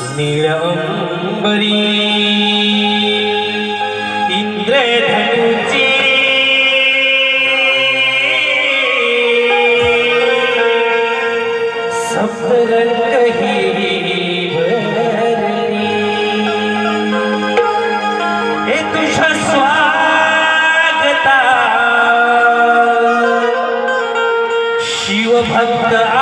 नीळंबरी इंद्रधनुची सप्तरंग ही भरली हे तुझ्या स्वागता शिवभक्त